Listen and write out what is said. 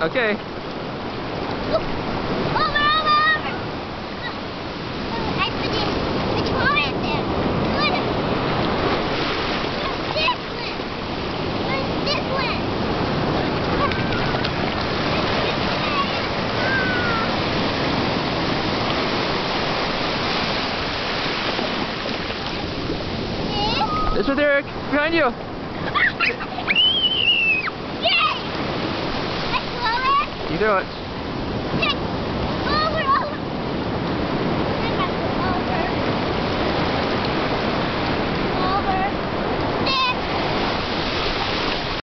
Okay. This one, Derek, behind you. You do it.